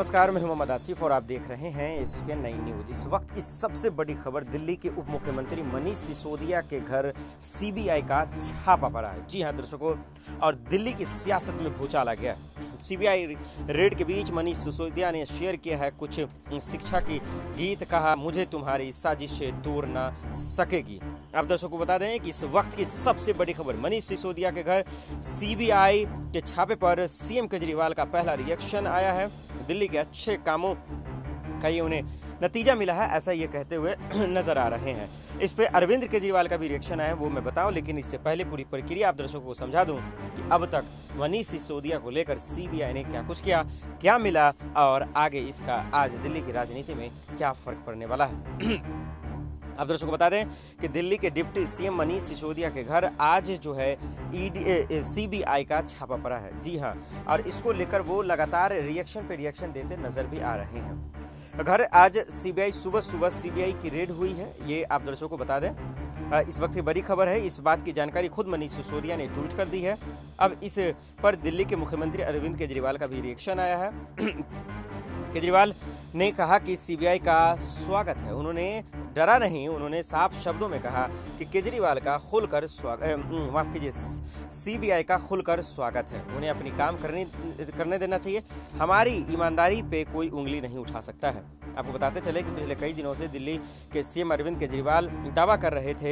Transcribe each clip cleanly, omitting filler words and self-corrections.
नमस्कार, मैं हूं मोहम्मद आसिफ और आप देख रहे हैं एसपीएन 9 न्यूज। इस वक्त की सबसे बड़ी खबर, दिल्ली के उप मुख्यमंत्री मनीष सिसोदिया के घर सीबीआई का छापा पड़ा है। जी हां दर्शकों, और दिल्ली की सियासत में भूचाल आ गया। सीबीआई रेड के बीच मनीष सिसोदिया ने शेयर किया है कुछ शिक्षा की गीत, कहा मुझे तुम्हारी साजिशें तोड़ ना सकेगी। आप दर्शकों को बता दें कि इस वक्त की सबसे बड़ी खबर, मनीष सिसोदिया के घर सीबीआई के छापे पर सीएम केजरीवाल का पहला रिएक्शन आया है। दिल्ली के अच्छे कामों का ये उन्हें नतीजा मिला है, ऐसा ये कहते हुए नजर आ रहे हैं। इस पे अरविंद केजरीवाल का भी रिएक्शन आया, वो मैं बताऊं, लेकिन इससे पहले पूरी प्रक्रिया आप दर्शकों को समझा दूं कि अब तक मनीष सिसोदिया को लेकर सीबीआई ने क्या कुछ किया, क्या मिला और आगे इसका आज दिल्ली की राजनीति में क्या फर्क पड़ने वाला है। आप दर्शकों को बता दें कि दिल्ली के डिप्टी सीएम मनीष सिसोदिया के घर आज जो है सीबीआई का छापा पड़ा है। जी हां, और इसको लेकर वो लगातार रिएक्शन पे रिएक्शन देते नजर भी आ रहे हैं। घर आज सुबह सीबीआई की रेड हुई है, ये आप दर्शकों को बता दें। इस वक्त की बड़ी खबर है, इस बात की जानकारी खुद मनीष सिसोदिया ने ट्वीट कर दी है। अब इस पर दिल्ली के मुख्यमंत्री अरविंद केजरीवाल का भी रिएक्शन आया है। केजरीवाल ने कहा कि सीबीआई का स्वागत है, उन्होंने डरा नहीं, उन्होंने साफ शब्दों में कहा कि केजरीवाल का खुलकर माफ कीजिए, सीबीआई का खुलकर स्वागत है, उन्हें अपनी काम करने देना चाहिए, हमारी ईमानदारी पे कोई उंगली नहीं उठा सकता है। आपको बताते चले कि पिछले कई दिनों से दिल्ली के सीएम अरविंद केजरीवाल दावा कर रहे थे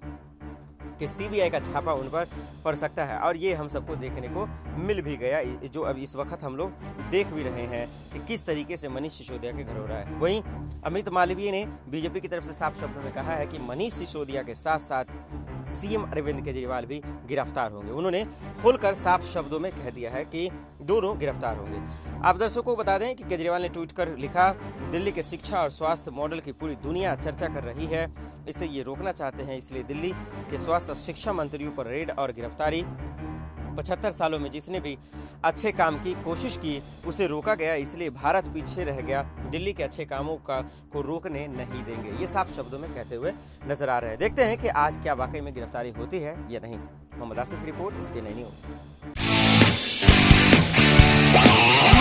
कि सीबीआई का छापा उन पर पड़ सकता है, और ये हम सबको देखने को मिल भी गया, जो अब इस वक्त हम लोग देख भी रहे हैं कि किस तरीके से मनीष सिसोदिया के घर हो रहा है। वहीं अमित मालवीय ने बीजेपी की तरफ से साफ शब्दों में कहा है कि मनीष सिसोदिया के साथ साथ सीएम अरविंद केजरीवाल भी गिरफ्तार होंगे। उन्होंने खुलकर साफ शब्दों में कह दिया है कि दोनों गिरफ्तार होंगे। आप दर्शकों को बता दें कि केजरीवाल ने ट्वीट कर लिखा, दिल्ली के शिक्षा और स्वास्थ्य मॉडल की पूरी दुनिया चर्चा कर रही है, इसे ये रोकना चाहते हैं, इसलिए दिल्ली के स्वास्थ्य और शिक्षा मंत्रियों पर रेड और गिरफ्तारी। 75 सालों में जिसने भी अच्छे काम की कोशिश की उसे रोका गया, इसलिए भारत पीछे रह गया, दिल्ली के अच्छे कामों को रोकने नहीं देंगे, ये साफ शब्दों में कहते हुए नजर आ रहे हैं। देखते हैं कि आज क्या वाकई में गिरफ्तारी होती है या नहीं। मोहम्मद आसिफ की रिपोर्ट, एसपीएन 9 न्यूज।